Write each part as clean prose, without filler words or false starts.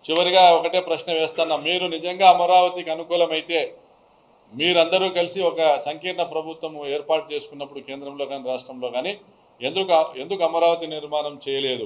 చివరిగా ఒకటే ప్రశ్న వేస్తున్నా, మీరు నిజంగా అమరావతికి అనుకూలమైతే మీరందరూ కలిసి ఒక సంకీర్ణ ప్రభుత్వం ఏర్పాటు చేసుకున్నప్పుడు కేంద్రంలో కానీ రాష్ట్రంలో కానీ ఎందుకు అమరావతి నిర్మాణం చేయలేదు?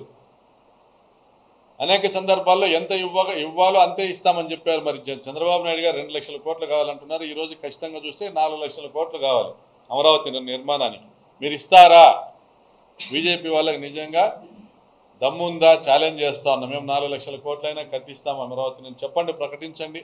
అనేక సందర్భాల్లో ఎంత ఇవ్వాలో అంతే ఇస్తామని చెప్పారు. మరి చంద్రబాబు నాయుడు గారు 2 లక్షల కోట్లు కావాలంటున్నారు. ఈరోజు ఖచ్చితంగా చూస్తే 4 లక్షల కోట్లు కావాలి అమరావతి నిర్మాణానికి. మీరు ఇస్తారా? బీజేపీ వాళ్ళకి నిజంగా దమ్ముందా? ఛాలెంజ్ చేస్తా ఉన్నాం. మేము 4 లక్షల కోట్లైనా కట్టిస్తాం అమరావతిని చెప్పండి, ప్రకటించండి.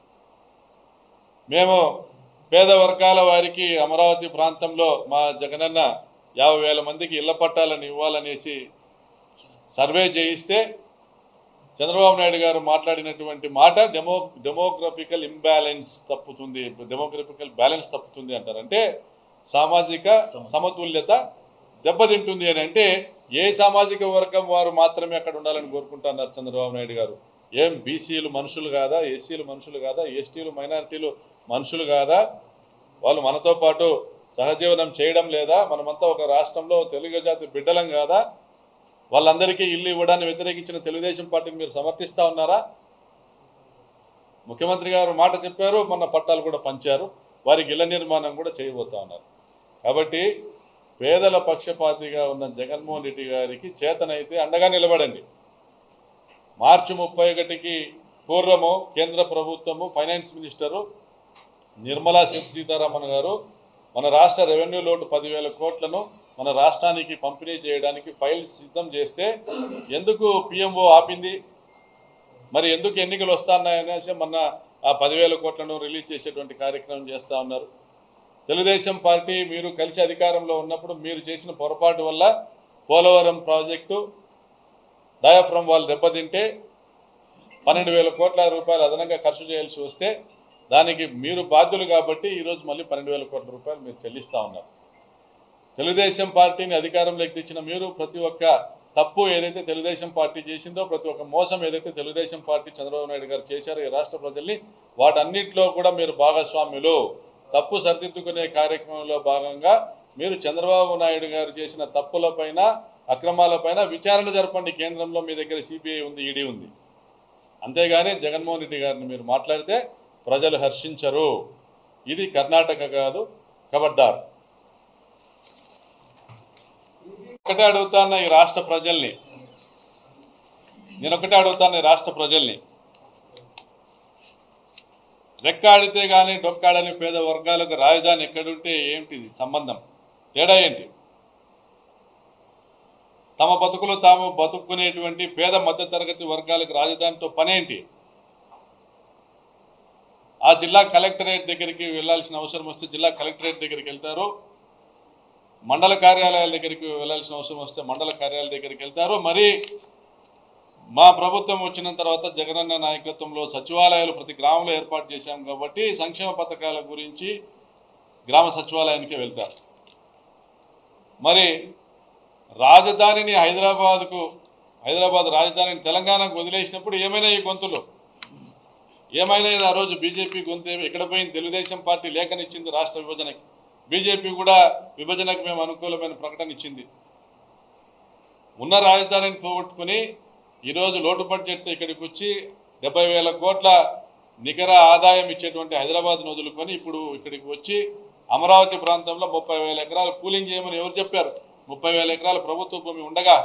మేము పేద వర్గాల వారికి అమరావతి ప్రాంతంలో మా జగనన్న 50,000 మందికి ఇళ్ల పట్టాలను ఇవ్వాలనేసి సర్వే చేయిస్తే చంద్రబాబు నాయుడు గారు మాట్లాడినటువంటి మాట డెమోగ్రఫికల్ ఇంబ్యాలెన్స్ తప్పుతుంది, డెమోగ్రఫికల్ బ్యాలెన్స్ తప్పుతుంది అంటారు. అంటే సామాజిక సమతుల్యత దెబ్బతింటుంది అని. అంటే ఏ సామాజిక వర్గం వారు మాత్రమే అక్కడ ఉండాలని కోరుకుంటున్నారు చంద్రబాబు నాయుడు గారు? ఏం బీసీలు మనుషులు కాదా? ఎస్సీలు మనుషులు కాదా? ఎస్టీలు మైనారిటీలు మనుషులు కాదా? వాళ్ళు మనతో పాటు సహజీవనం చేయడం లేదా? మనమంతా ఒక రాష్ట్రంలో తెలుగు జాతి బిడ్డలం కాదా? వాళ్ళందరికీ ఇల్లు ఇవ్వడాన్ని వ్యతిరేకించిన తెలుగుదేశం పార్టీని మీరు సమర్థిస్తూ ఉన్నారా? ముఖ్యమంత్రి గారు మాట చెప్పారు, మొన్న పట్టాలు కూడా పంచారు, వారికి ఇళ్ల నిర్మాణం కూడా చేయబోతా ఉన్నారు. కాబట్టి పేదల పక్షపాతిగా ఉన్న జగన్మోహన్ రెడ్డి గారికి చేతనైతే అండగా నిలబడండి. మార్చి 31కి పూర్వము కేంద్ర ప్రభుత్వము ఫైనాన్స్ మినిస్టరు నిర్మలా సీతారామన్ గారు మన రాష్ట్ర రెవెన్యూ లోటు 10,000 కోట్లను మన రాష్ట్రానికి పంపిణీ చేయడానికి ఫైల్స్ సిద్ధం చేస్తే ఎందుకు పిఎంఓ ఆపింది? మరి ఎందుకు ఎన్నికలు వస్తున్నాయనేసి మొన్న ఆ 10,000 కోట్లను రిలీజ్ చేసేటువంటి కార్యక్రమం చేస్తూ ఉన్నారు. తెలుగుదేశం పార్టీ మీరు కలిసి అధికారంలో ఉన్నప్పుడు మీరు చేసిన పొరపాటు వల్ల పోలవరం ప్రాజెక్టు డయాఫ్రమ్ వాళ్ళు దెబ్బతింటే 12,000 కోట్ల రూపాయలు అదనంగా ఖర్చు చేయాల్సి వస్తే దానికి మీరు బాధ్యులు కాబట్టి ఈరోజు మళ్ళీ 12,000 కోట్ల రూపాయలు మీరు చెల్లిస్తూ ఉన్నారు. తెలుగుదేశం పార్టీని అధికారంలోకి తెచ్చిన మీరు ప్రతి ఒక్క తప్పు ఏదైతే తెలుగుదేశం పార్టీ చేసిందో, ప్రతి ఒక్క మోసం ఏదైతే తెలుగుదేశం పార్టీ చంద్రబాబు నాయుడు గారు చేశారో ఈ రాష్ట్ర ప్రజల్ని, వాటన్నిటిలో కూడా మీరు భాగస్వాములు. తప్పు సరిదిద్దుకునే కార్యక్రమంలో భాగంగా మీరు చంద్రబాబు నాయుడు గారు చేసిన తప్పులపైన అక్రమాలపైన విచారణ జరపండి. కేంద్రంలో మీ దగ్గర సిబిఐ ఉంది, ఈడీ ఉంది. అంతేగాని జగన్మోహన్ రెడ్డి గారిని మీరు మాట్లాడితే ప్రజలు హర్షించరు. ఇది కర్ణాటక కాదు, ఖబర్దార్. ఒకటే అడుగుతాను ఈ రాష్ట్ర ప్రజల్ని, రెక్కాడితే కానీ డొక్కాడని పేద వర్గాలకు రాజధాని ఎక్కడుంటే ఏంటిది సంబంధం? తేడా ఏంటి? తమ బతుకులు తాము బతుక్కునేటువంటి పేద మధ్యతరగతి వర్గాలకు రాజధానితో పనేంటి? ఆ జిల్లా కలెక్టరేట్ దగ్గరికి వెళ్ళాల్సిన అవసరం వస్తే జిల్లా కలెక్టరేట్ దగ్గరికి వెళ్తారు, మండల కార్యాలయాల దగ్గరికి వెళ్ళాల్సిన అవసరం వస్తే మండల కార్యాలయాల దగ్గరికి వెళ్తారు. మరి మా ప్రభుత్వం వచ్చిన తర్వాత జగనన్న నాయకత్వంలో సచివాలయాలు ప్రతి గ్రామంలో ఏర్పాటు చేశాం కాబట్టి సంక్షేమ పథకాల గురించి గ్రామ సచివాలయానికి వెళ్తారు. మరి రాజధానిని హైదరాబాద్ రాజధానిని తెలంగాణకు వదిలేసినప్పుడు ఏమైనా ఈ గొంతులు ఏమైనా ఆ రోజు బీజేపీ గొంతు ఎక్కడ పోయింది? తెలుగుదేశం పార్టీ లేఖనిచ్చింది రాష్ట్ర విభజనకి, బీజేపీ కూడా విభజనకు మేము అనుకూలమైన ప్రకటన ఇచ్చింది. ఉన్న రాజధానిని పోగొట్టుకుని ఈరోజు లోటు బడ్జెట్తో ఇక్కడికి వచ్చి 70,000 కోట్ల నికర ఆదాయం ఇచ్చేటువంటి హైదరాబాద్ను వదులుకొని ఇప్పుడు ఇక్కడికి వచ్చి అమరావతి ప్రాంతంలో 30,000 ఎకరాలు పూలింగ్ చేయమని ఎవరు చెప్పారు? 30,000 ఎకరాల ప్రభుత్వ భూమి ఉండగా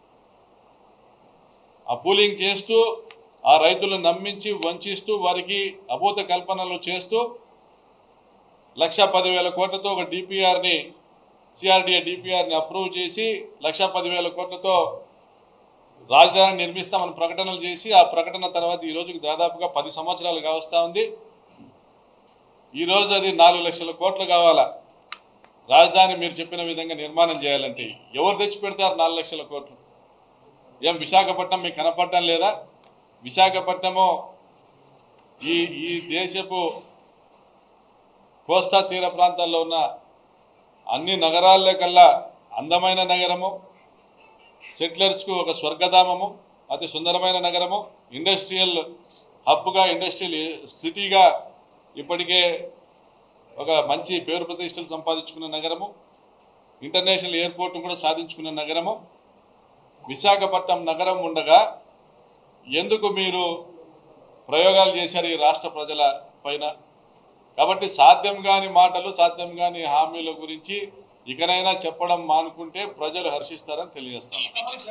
ఆ పూలింగ్ చేస్తూ ఆ రైతులను నమ్మించి వంచిస్తూ వారికి అభూత కల్పనలు చేస్తూ 1,10,000 కోట్లతో ఒక సిఆర్డీఏ డిపిఆర్ని అప్రూవ్ చేసి 1,10,000 కోట్లతో రాజధాని నిర్మిస్తామని ప్రకటనలు చేసి ఆ ప్రకటన తర్వాత ఈ రోజుకి దాదాపుగా 10 సంవత్సరాలు కావస్తూ ఉంది. ఈరోజు అది 4 లక్షల కోట్లు కావాలా రాజధాని మీరు చెప్పిన విధంగా నిర్మాణం చేయాలంటే? ఎవరు తెచ్చి పెడతారు 4 లక్షల కోట్లు? ఏం విశాఖపట్నం మీకు కనపడటం లేదా? విశాఖపట్నము ఈ దేశపు కోస్తా తీర ప్రాంతాల్లో ఉన్న అన్ని నగరాల్లో కల్లా అందమైన నగరము, సెటిలర్స్కు ఒక స్వర్గధామము, అతి సుందరమైన నగరము, ఇండస్ట్రియల్ హబ్గా ఇండస్ట్రియల్ సిటీగా ఇప్పటికే ఒక మంచి పేరు ప్రతిష్టలు సంపాదించుకున్న నగరము, ఇంటర్నేషనల్ ఎయిర్పోర్ట్ను కూడా సాధించుకున్న నగరము విశాఖపట్నం నగరం ఉండగా ఎందుకు మీరు ప్రయోగాలు చేశారు ఈ రాష్ట్ర ప్రజల పైన. కాబట్టి సాధ్యం కాని మాటలు, సాధ్యం కాని హామీల గురించి ఇకనైనా చెప్పడం మానుకుంటే ప్రజలు హర్షిస్తారని తెలియజేస్తాను.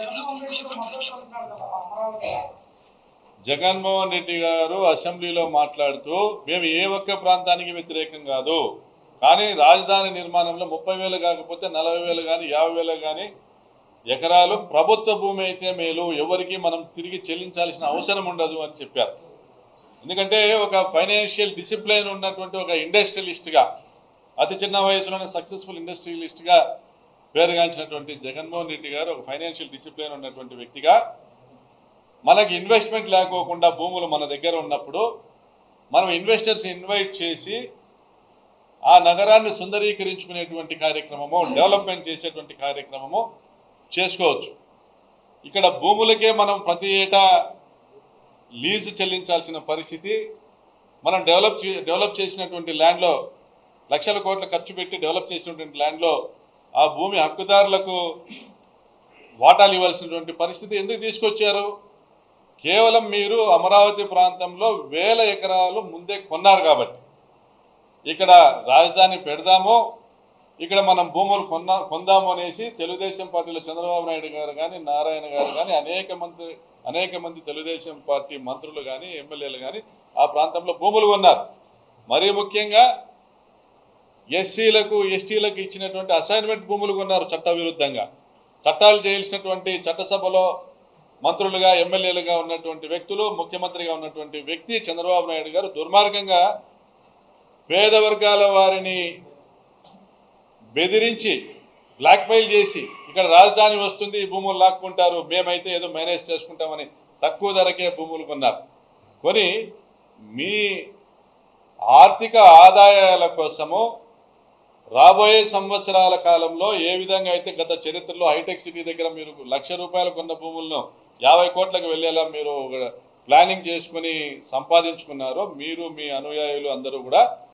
జగన్మోహన్ రెడ్డి గారు అసెంబ్లీలో మాట్లాడుతూ మేము ఏ ఒక్క ప్రాంతానికి వ్యతిరేకం కాదు, కానీ రాజధాని నిర్మాణంలో 30,000 కాకపోతే 40,000 కానీ 50,000 కానీ ఎకరాలు ప్రభుత్వ భూమి అయితే మేలు, ఎవరికి మనం తిరిగి చెల్లించాల్సిన అవసరం ఉండదు అని చెప్పారు. ఎందుకంటే ఒక ఫైనాన్షియల్ డిసిప్లైన్ ఉన్నటువంటి ఒక ఇండస్ట్రియలిస్ట్గా, అతి చిన్న వయసులోనే సక్సెస్ఫుల్ ఇండస్ట్రియలిస్ట్గా పేరుగాంచినటువంటి జగన్మోహన్ రెడ్డి గారు ఒక ఫైనాన్షియల్ డిసిప్లైన్ ఉన్నటువంటి వ్యక్తిగా మనకి ఇన్వెస్ట్మెంట్ లేకోకుండా భూములు మన దగ్గర ఉన్నప్పుడు మనం ఇన్వెస్టర్స్ ఇన్వైట్ చేసి ఆ నగరాన్ని సుందరీకరించుకునేటువంటి కార్యక్రమము, డెవలప్మెంట్ చేసేటువంటి కార్యక్రమము చేసుకోవచ్చు. ఇక్కడ భూములకే మనం ప్రతి ఏటా లీజు చెల్లించాల్సిన పరిస్థితి, మనం డెవలప్ చేసినటువంటి ల్యాండ్లో లక్షల కోట్ల ఖర్చు పెట్టి డెవలప్ చేసినటువంటి ల్యాండ్లో ఆ భూమి హక్కుదారులకు వాటాలు ఇవ్వాల్సినటువంటి పరిస్థితి ఎందుకు తీసుకొచ్చారు? కేవలం మీరు అమరావతి ప్రాంతంలో 1000 ఎకరాలు ముందే కొన్నారు కాబట్టి ఇక్కడ రాజధాని పెడదాము, ఇక్కడ మనం భూములు కొందాము అనేసి తెలుగుదేశం పార్టీలో చంద్రబాబు నాయుడు గారు కానీ, నారాయణ గారు కానీ, అనేక మంది తెలుగుదేశం పార్టీ మంత్రులు కానీ, ఎమ్మెల్యేలు కానీ ఆ ప్రాంతంలో భూములు కొన్నారు. మరీ ముఖ్యంగా ఎస్సీలకు, ఎస్టీలకు ఇచ్చినటువంటి అసైన్మెంట్ భూములు కొన్నారు చట్టవిరుద్ధంగా. చట్టాలు చేయాల్సినటువంటి చట్టసభలో మంత్రులుగా, ఎమ్మెల్యేలుగా ఉన్నటువంటి వ్యక్తులు, ముఖ్యమంత్రిగా ఉన్నటువంటి వ్యక్తి చంద్రబాబు నాయుడు గారు దుర్మార్గంగా పేద వర్గాల వారిని బెదిరించి బ్లాక్మెయిల్ చేసి ఇక్కడ రాజధాని వస్తుంది, ఈ భూములు లాక్కుంటారు, మేమైతే ఏదో మేనేజ్ చేసుకుంటామని తక్కువ ధరకే భూములు కొన్నారు. కొని మీ ఆర్థిక ఆదాయాల కోసము రాబోయే సంవత్సరాల కాలంలో ఏ విధంగా అయితే గత చరిత్రలో హైటెక్ సిటీ దగ్గర మీరు ₹1,00,000 కొన్న భూములను 50 కోట్లకు వెళ్ళేలా మీరు ప్లానింగ్ చేసుకుని సంపాదించుకున్నారో, మీరు మీ అనుయాయులు అందరూ కూడా